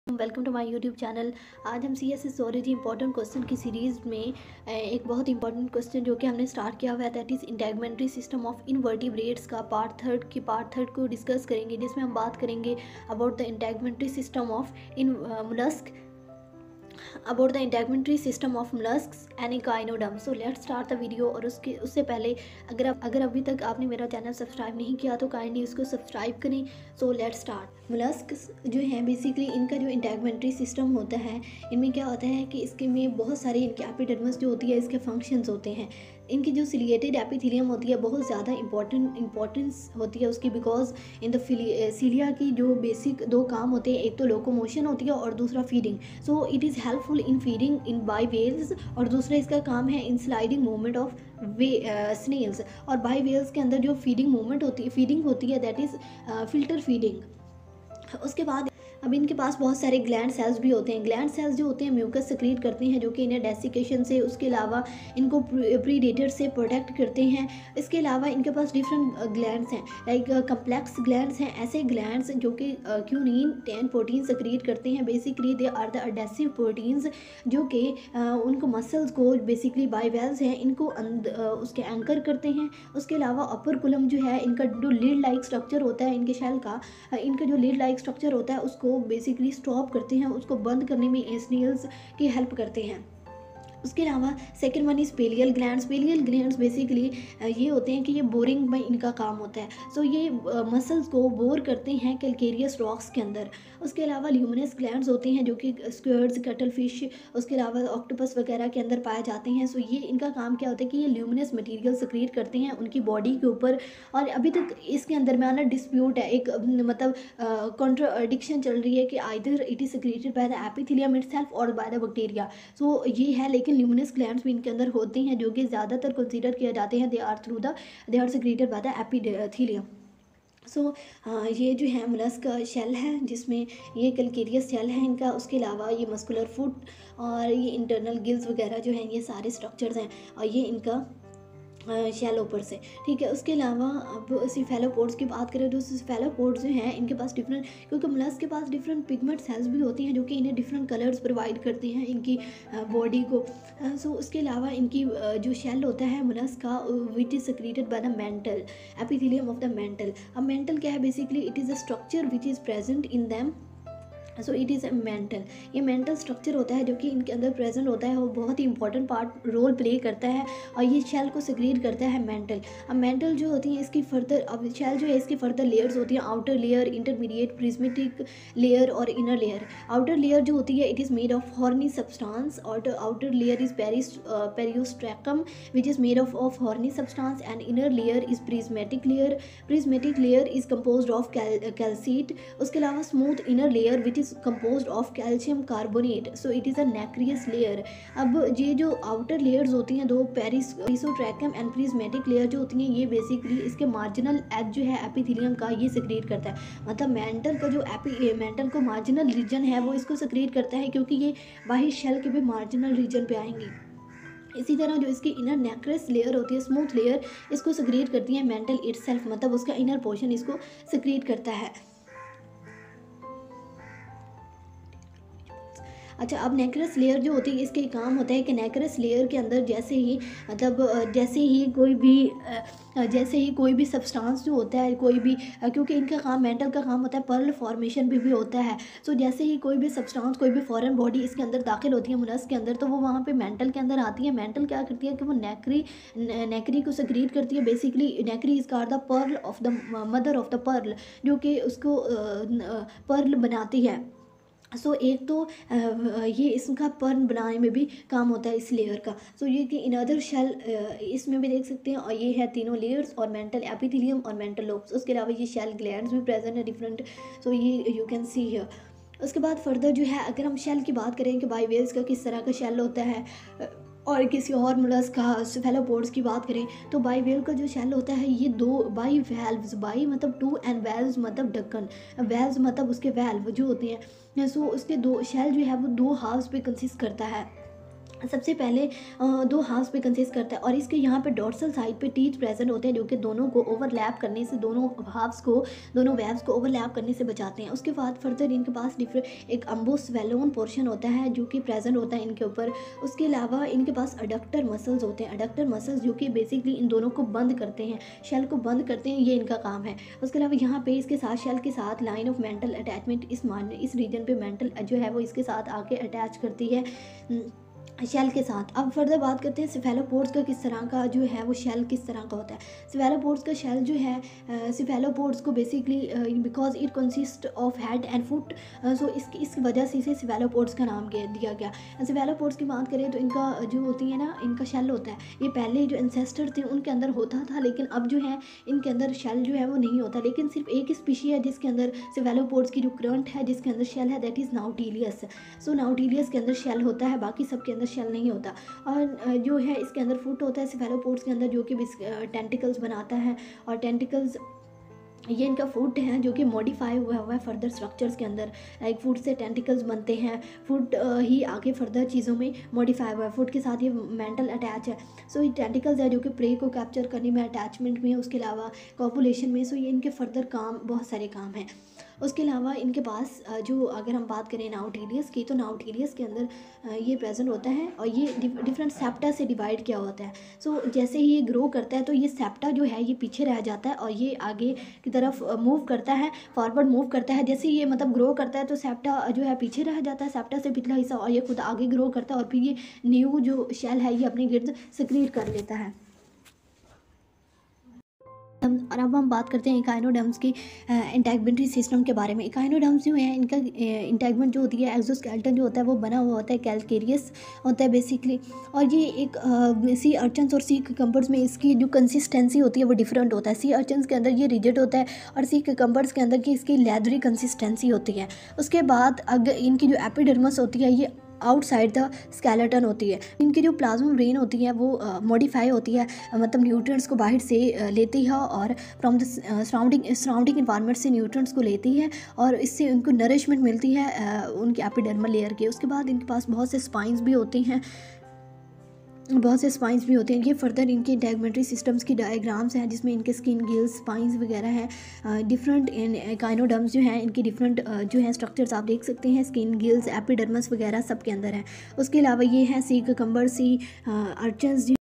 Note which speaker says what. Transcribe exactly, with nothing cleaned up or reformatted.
Speaker 1: Welcome to my YouTube channel. आज हम C S S zoology important question की series में अ, एक बहुत इंपॉर्टेंट क्वेश्चन जो कि हमने स्टार्ट किया हुआ है, that is integumentary system of invertebrates का पार्ट थर्ड की पार्ट थर्ड को डिस्कस करेंगे, जिसमें हम बात करेंगे about the integumentary system of in mollusc about the integumentary system of molluscs and echinoderm. So let's start the video. और उसके उससे पहले अगर आप अगर अभी तक आपने मेरा चैनल सब्सक्राइब नहीं किया तो काइंडली उसको सब्सक्राइब करें। सो लेट्स स्टार्ट। मोलस्क्स जो है बेसिकली इनका जो इंटेगमेंट्री सिस्टम होता है, इनमें क्या होता है कि इसके में बहुत सारे इनके एपिडर्मिस जो होती है इसके फंक्शंस होते हैं। इनकी जो सिलिएटेड एपिथेलियम होती है बहुत ज़्यादा इंपॉर्टेंट इंपॉर्टेंस होती है उसकी, बिकॉज इन द सीलिया की जो बेसिक दो काम होते हैं, एक तो लोकोमोशन होती है और दूसरा feeding. So it is helpful in feeding in bivalves, और दूसरा इसका काम है इन स्लाइडिंग मूवमेंट ऑफ वे स्नेल्स। और बाई वेल्स के अंदर जो फीडिंग मूवमेंट होती है फीडिंग होती है दैट इज़ फिल्टर फीडिंग। उसके बाद अब इनके पास बहुत सारे ग्लैंड सेल्स भी होते हैं। ग्लैंड सेल्स जो होते हैं म्यूकस सेक्रीट करते हैं, जो कि इन्हें डेसिकेशन से, उसके अलावा इनको प्रीडेटर से प्रोटेक्ट करते हैं। इसके अलावा इनके पास डिफरेंट ग्लैंड्स हैं, लाइक कम्प्लेक्स ग्लैंड्स हैं, ऐसे ग्लैंड्स जो कि क्यूनिन टेन प्रोटीन सेक्रीट करते हैं। Basically they are the adhesive proteins जो कि उनको मसल्स को बेसिकली बाइवेल्स हैं इनको उसके एंकर करते हैं। उसके अलावा अपर कुलम जो है, इनका जो लीड लाइक स्ट्रक्चर होता है इनके शेल का, इनका जो लीड लाइक स्ट्रक्चर होता है उसको बेसिकली स्टॉप करते हैं, उसको बंद करने में स्नेल्स की हेल्प करते हैं। उसके अलावा second one is pallial glands. Pallial glands basically ये होते हैं कि ये बोरिंग में इनका काम होता है। सो so, ये मसल्स को बोर करते हैं कैल्केरियस रॉक्स के अंदर। उसके अलावा ल्यूमिनस ग्लैंड्स होते हैं जो कि स्क्विड्स, कटल फिश, उसके अलावा ऑक्टोपस वगैरह के अंदर पाए जाते हैं। सो so, ये इनका काम क्या होता है कि ये ल्यूमिनस मटेरियल सेक्रेट करते हैं उनकी बॉडी के ऊपर। और अभी तक इसके अंदर में आना डिस्प्यूट है, एक मतलब कॉन्ट्राडिक्शन चल रही है कि either it is secreted by the epithelium itself और बाय द बैक्टीरिया। सो ये है, लेकिन ल्यूमिनस ग्लैंड्स भी इनके अंदर होते हैं जो कि ज़्यादातर कंसीडर किया जाते हैं they are through the they are secreted by the epithelium. So so, ये जो है मोलस्क का शेल है जिसमें ये कैल्केरियस शेल है इनका। उसके अलावा ये मस्कुलर फुट और ये इंटरनल गिल्स वगैरह जो हैं ये सारे स्ट्रक्चर्स हैं, और ये इनका शैलोपर से, ठीक है। उसके अलावा अब सिफेलोपोड्स की बात करें तो सिफेलोपोड्स जो हैं इनके पास डिफरेंट, क्योंकि मोलस्क के पास डिफरेंट पिगमेंट सेल्स भी होती हैं जो कि इन्हें डिफरेंट कलर्स प्रोवाइड करते हैं इनकी बॉडी को। सो उसके अलावा इनकी जो शेल होता है मोलस्क का, which is secreted by the mantle epithelium of the mantle. अब मेंटल क्या है, basically it is a structure which is present in them. So it is a mantle, ये मेंटल स्ट्रक्चर होता है जो कि इनके अंदर प्रेजेंट होता है, वो बहुत ही इंपॉर्टेंट पार्ट रोल प्ले करता है, और ये शेल को सेक्रेट करता है मेंटल। अब मेंटल जो होती है इसकी फर्दर, अब शेल जो है इसकी फर्दर लेयर्स होती हैं, outer layer, intermediate, prismatic layer और इनर लेयर। आउटर लेयर जो होती है it is made of horny substance, और outer layer is peris periostracum which is made of of horny substance, and inner layer is prismatic layer. Prismatic layer is composed of calcite. उसके अलावा smooth inner layer which is composed of calcium carbonate, so it is a nacreous layer। अब ये जो outer layers होती हैं दो, पेरिसोट्रैकम and prismatic layer जो होती हैं, ये बेसिकली इसके मार्जिनल एज जो है एपिथेलियम का ये सेक्रेट करता है। मतलब मेंटल का जो एपी मेंटल को मार्जिनल रीजन है वो इसको सेक्रेट करता है, क्योंकि ये बाहरी शेल के भी मार्जिनल रीजन पे आएंगी। इसी तरह जो इसकी इनर नेक्रेस लेयर होती है, स्मूथ लेयर, इसको सेक्रेट करती है मेंटल इटसेल्फ, मतलब उसका इनर पोर्शन इसको सेक्रेट करता है। अच्छा, अब नेक्रेस लेयर जो होती है इसके काम होता है कि नेक्रेस लेयर के अंदर जैसे ही मतलब जैसे ही कोई भी जैसे ही कोई भी सब्सटेंस जो होता है, कोई भी, क्योंकि इनका काम मेंटल का काम होता है पर्ल फॉर्मेशन भी, भी होता है। सो जैसे ही कोई भी सब्सटेंस, कोई भी फॉरेन बॉडी इसके अंदर दाखिल होती है मोलस्क के अंदर, तो वो वहाँ पे मेंटल के अंदर आती है। मेंटल क्या करती है कि वो नेक्री नेक्री को सेक्रेट करती है। Basically nacre is called the pearl of the mother of the pearl, जो कि उसको पर्ल बनाती है। सो so, एक तो ये इसका पर्न बनाने में भी काम होता है इस लेयर का। सो so, ये कि इन अदर शेल इसमें भी देख सकते हैं, और ये है तीनों लेयर्स, और मेंटल एपिथेलियम और मेंटल लोब्स। उसके अलावा ये शेल ग्लैंड्स भी प्रेजेंट है डिफरेंट। सो ये यू कैन सी हियर। उसके बाद फर्दर जो है, अगर हम शेल की बात करें कि बाइवेल्स का किस तरह का शेल होता है, और किसी और मोलस्क का सिफेलोपोड्स की बात करें तो बाइवेल का जो शेल होता है ये दो बाई वैल्व्स, बाई मतलब टू एंड वेल्व्स मतलब ढक्कन, वेल्व्स मतलब उसके वेल्व जो होते हैं। सो उसके दो शेल जो है वो दो हाफ्स पे कंसिस्ट करता है। सबसे पहले अ, दो हाफ्स पे कंसिस्ट करता है और इसके यहाँ पे डॉर्सल साइड पे टीथ प्रेजेंट होते हैं जो कि दोनों को ओवरलैप करने से, दोनों हाफ्स को, दोनों वेब्स को ओवरलैप करने से बचाते हैं। उसके बाद फर्दर इनके पास डिफरेंट एक अम्बोस्वेलोन पोर्शन होता है जो कि प्रेजेंट होता है इनके ऊपर। उसके अलावा इनके पास अडक्टर मसल्स होते हैं, अडक्टर मसल्स जो कि बेसिकली इन दोनों को बंद करते हैं, शेल को बंद करते हैं, ये इनका काम है। उसके अलावा यहाँ पे इसके साथ शेल के साथ लाइन ऑफ मेंटल अटैचमेंट इस मान इस रीजन पे मेंटल जो है वो इसके साथ आके अटैच करती है शेल के साथ। अब फर्दर बात करते हैं सिफेलोपोड्स का किस तरह का जो है वो शेल किस तरह का होता है। सिफेलोपोड्स का शेल जो है, सिफेलोपोड्स को basically because it consist of head and foot, so इसकी इस वजह से इसे सिफेलोपोड्स का नाम दिया गया। सिफेलोपोड्स की बात करें तो इनका जो होती है ना, इनका शेल होता है, ये पहले जो एंसेस्टर थे उनके अंदर होता था, लेकिन अब जो है इनके अंदर शेल जो है वो नहीं होता। लेकिन सिर्फ एक स्पीशी है जिसके अंदर सिफेलोपोड्स की जो करंट है जिसके अंदर शेल है, दैट इज़ नाउटिलियस। सो नाउटिलियस के अंदर शेल होता है, बाकी सबके अंदर शेल नहीं होता। और जो है इसके अंदर फुट होता है सिफेलोपोड्स के अंदर जो कि टेंटिकल्स बनाता है, और टेंटिकल्स ये इनका फुट है जो कि मॉडिफाई हुआ हुआ है फर्दर स्ट्रक्चर्स के अंदर। लाइक फुट से टेंटिकल्स बनते हैं, फुट ही आगे फर्दर चीज़ों में मॉडिफाई हुआ है, फुट के साथ ये मेंटल अटैच है। सो ये टेंटिकल्स है जो कि प्रे को कैप्चर करने में, अटैचमेंट में, उसके अलावा कॉपुलेशन में। सो ये इनके फर्दर काम, बहुत सारे काम हैं। उसके अलावा इनके पास जो अगर हम बात करें नाउटिलियस की, तो नाउटिलियस के अंदर ये प्रेजेंट होता है और ये डिफरेंट सेप्टा से डिवाइड किया होता है। सो so, जैसे ही ये ग्रो करता है तो ये सेप्टा जो है ये पीछे रह जाता है और ये आगे की तरफ मूव करता है, फॉरवर्ड मूव करता है। जैसे ये मतलब ग्रो करता है तो सेप्टा जो है पीछे रह जाता है, सेप्टा से पिछला हिस्सा, और ये खुद आगे ग्रो करता है और फिर ये न्यू जो शेल है ये अपने गिर्द सिक्रीट कर लेता है। और अब हम बात करते हैं इकाइनोडर्म्स की इंटेग्मेंट्री सिस्टम के बारे में। इकाइनोडर्म्स जो है इनका इंटेगमेंट जो होती है, एक्सोस्केलेटन जो होता है वो बना हुआ होता है, कैलकेरियस होता है बेसिकली। और ये एक सी अर्चन्स और सी कम्बर्स में इसकी जो कंसिस्टेंसी होती है वो डिफरेंट होता है। सी अर्चन्स के अंदर ये रिजिड होता है और सी कम्बर्स के अंदर की इसकी लेदरी कंसिस्टेंसी होती है। उसके बाद अगर इनकी जो एपिडर्मस होती है ये आउटसाइड द स्केलेटन होती है। इनकी जो प्लाज्मा ब्रेन होती है वो मॉडिफाई uh, होती है, uh, मतलब न्यूट्रिएंट्स को बाहर से uh, लेती है और from the surrounding surrounding environment से न्यूट्रिएंट्स को लेती है और इससे उनको नरिशमेंट मिलती है uh, उनकी एपिडर्मल लेयर के। उसके बाद इनके पास बहुत से स्पाइंस भी होती हैं, बहुत से स्पाइंस भी होते हैं। ये फर्दर इनके इंटेग्मेंट्री सिस्टम्स की डायग्राम्स हैं जिसमें इनके स्किन, गिल्स, स्पाइंस वगैरह हैं। डिफरेंट इन काइनोडर्म्स जो हैं इनकी डिफरेंट जो हैं स्ट्रक्चर्स आप देख सकते हैं, स्किन, गिल्स, एपिडर्मस वगैरह सब के अंदर हैं। उसके अलावा ये हैं सी ककम्बर, सी अर्चन्स